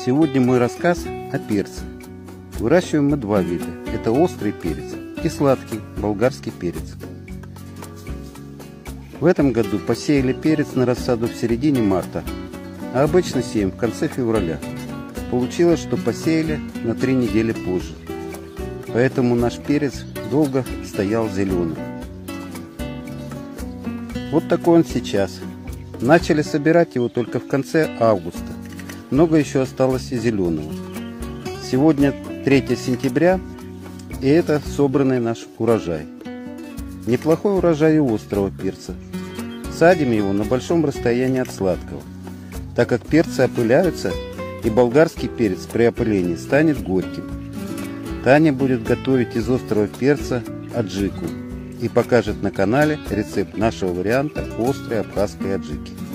Сегодня мой рассказ о перце. Выращиваем мы два вида. Это острый перец и сладкий болгарский перец. В этом году посеяли перец на рассаду в середине марта, а обычно сеем в конце февраля. Получилось, что посеяли на 3 недели позже. Поэтому наш перец долго стоял зеленым. Вот такой он сейчас. Начали собирать его только в конце августа. Много еще осталось и зеленого. Сегодня 3 сентября, и это собранный наш урожай. Неплохой урожай и острого перца. Садим его на большом расстоянии от сладкого, так как перцы опыляются, и болгарский перец при опылении станет горьким. Таня будет готовить из острого перца аджику и покажет на канале рецепт нашего варианта острой абхазской аджики.